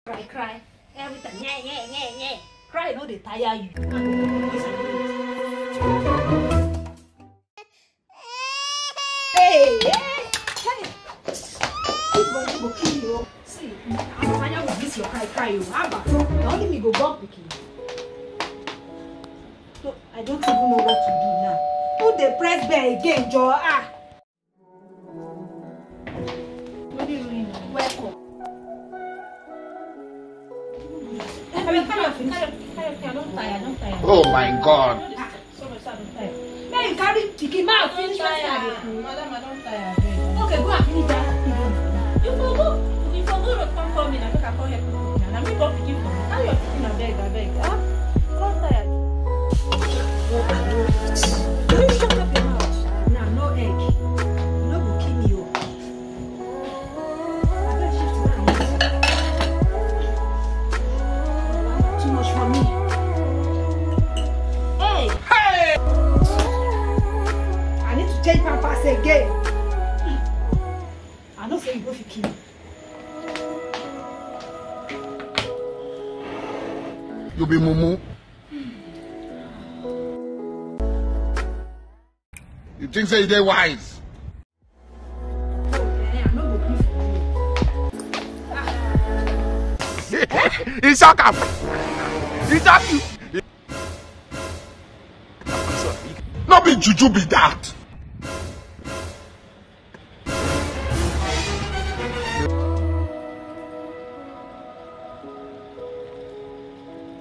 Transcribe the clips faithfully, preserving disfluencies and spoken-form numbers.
Cry, cry. Every time, yeah, yeah, yeah, yeah. Cry, no, they tire you. Hey, hey, hey. This body will kill you. See, I'm tired with this. Your cry, cry, you. Abba, the only me go bump picking. So I don't even know what to do now. Put the press bell again, Joe. Ah. What are you doing? Welcome. Oh my God. Hey, you carry chicken mouth, finish what you Madam, I don't tire. Okay, go and finish that. You forgot. You forgot to come for me. I think I call help you. And I'm going to pick you for me. How you picking a beg, a beg? Huh? I don't tire. You shut up your mouth. Now, no egg. You know go kill you. I better shift now. Too much for me. Hey! Hey! I need to change my pass again. I don't say you go for kill. You be mumu. You think say they wise? He shock up. He shock you. Not be juju be that.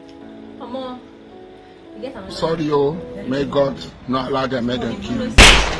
Sorry, oh, may God not allow them, make them kill you.